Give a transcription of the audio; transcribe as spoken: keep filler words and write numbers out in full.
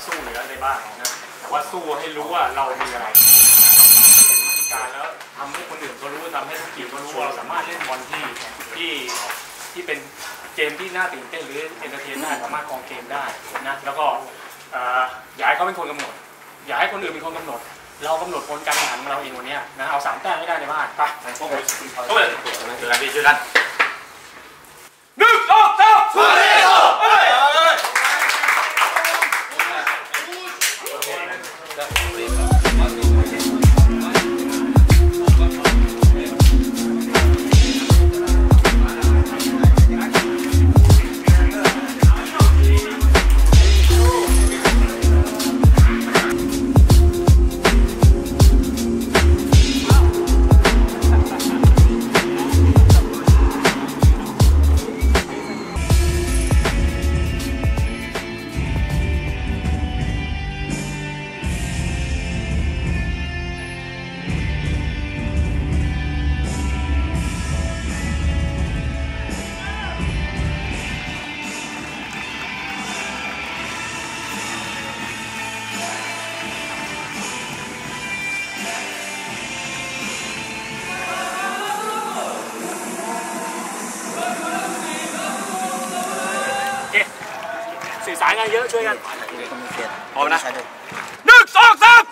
สู้เหลืออะไรบ้างนะแต่ว่าสู้ให้รู้ว่าเรามีอะไรวิธีการแล้วทำให้คนอื่นเขารู้ทำให้ทุกทีมเขารู้ว่าเราสามารถเล่นบอลที่ที่ที่เป็นเกมที่น่าตื่นเต้นหรือเอนเตอร์เทนได้สามารถครองเกมได้นะแล้วก็อย่าให้เขาเป็นคนกำหนดอย่าให้คนอื่นเป็นคนกำหนดเรากำหนดผลการแข่งขันของเราเองวันนี้นะเอาสามแต้มให้ได้ในบ้านไปพวกเราช่วยกันพี่ช่วยกันหนึ่งสองสามสู้เลยสื่อสารกันเยอะช่วยกันพร้อมนะหนึ่งสองสาม